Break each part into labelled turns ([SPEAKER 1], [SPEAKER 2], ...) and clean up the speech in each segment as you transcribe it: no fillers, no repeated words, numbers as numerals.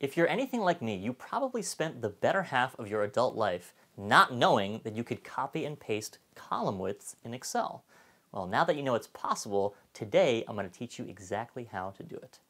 [SPEAKER 1] If you're anything like me, you probably spent the better half of your adult life not knowing that you could copy and paste column widths in Excel. Well, now that you know it's possible, today I'm going to teach you exactly how to do it.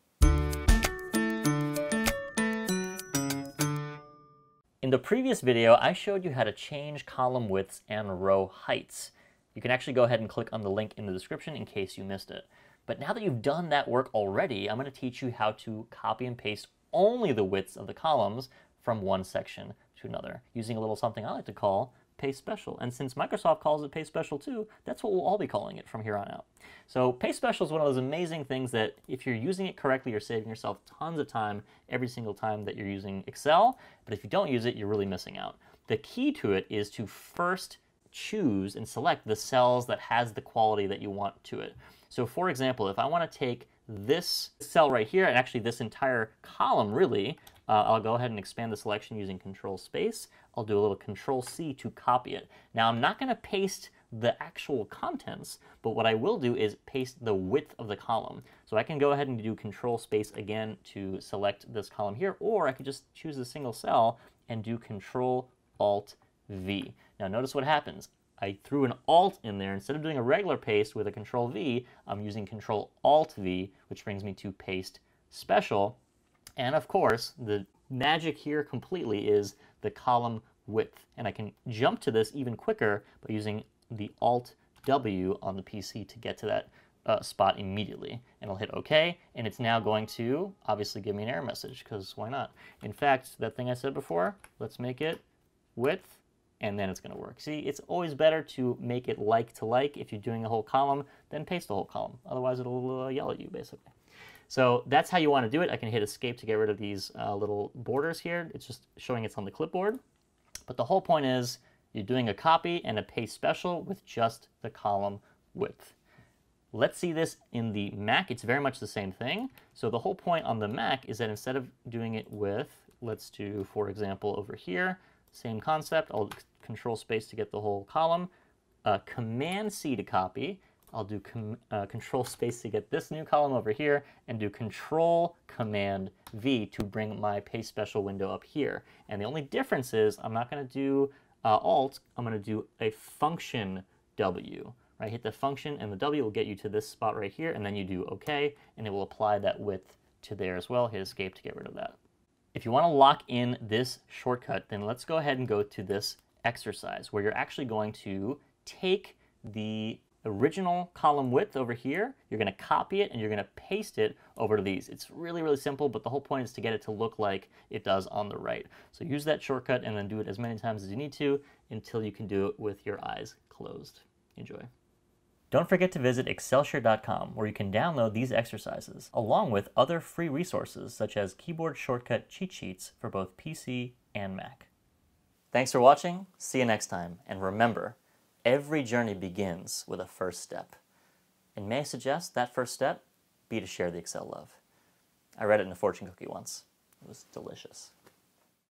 [SPEAKER 1] In the previous video, I showed you how to change column widths and row heights. You can actually go ahead and click on the link in the description in case you missed it. But now that you've done that work already, I'm going to teach you how to copy and paste only the widths of the columns from one section to another, using a little something I like to call Paste Special. And since Microsoft calls it Paste Special too, that's what we'll all be calling it from here on out. So Paste Special is one of those amazing things that if you're using it correctly, you're saving yourself tons of time every single time that you're using Excel. But if you don't use it, you're really missing out. The key to it is to first choose and select the cells that has the quality that you want to it. So for example, if I want to take this cell right here, and actually this entire column really, I'll go ahead and expand the selection using Control Space. I'll do a little Control C to copy it. Now I'm not going to paste the actual contents, but what I will do is paste the width of the column. So I can go ahead and do Control Space again to select this column here, or I could just choose a single cell and do Control Alt V. Now notice what happens. I threw an Alt in there. Instead of doing a regular paste with a Control V, I'm using Control Alt V, which brings me to Paste Special. And of course, the magic here completely is the column width. And I can jump to this even quicker by using the Alt W on the PC to get to that spot immediately. And I'll hit OK, and it's now going to obviously give me an error message, because why not? In fact, that thing I said before, let's make it width, and then it's going to work. See, it's always better to make it like to like if you're doing a whole column than paste the whole column. Otherwise, it'll yell at you, basically. So that's how you want to do it. I can hit Escape to get rid of these little borders here. It's just showing it's on the clipboard. But the whole point is you're doing a copy and a paste special with just the column width. Let's see this in the Mac. It's very much the same thing. So the whole point on the Mac is that instead of doing it with, let's do, for example, over here, same concept. I'll Control Space to get the whole column. Command C to copy. I'll do Control Space to get this new column over here, and do Control Command V to bring my Paste Special window up here. And the only difference is I'm not going to do Alt. I'm going to do a Function W. Right? Hit the function, and the W will get you to this spot right here, and then you do OK, and it will apply that width to there as well. Hit Escape to get rid of that. If you want to lock in this shortcut, then let's go ahead and go to this exercise where you're actually going to take the original column width over here, you're going to copy it, and you're going to paste it over to these. It's really, really simple, but the whole point is to get it to look like it does on the right. So use that shortcut and then do it as many times as you need to until you can do it with your eyes closed. Enjoy. Don't forget to visit excelsior.com, where you can download these exercises, along with other free resources such as keyboard shortcut cheat sheets for both PC and Mac. Thanks for watching, see you next time, and remember, every journey begins with a first step. And may I suggest that first step be to share the Excel love. I read it in a fortune cookie once. It was delicious.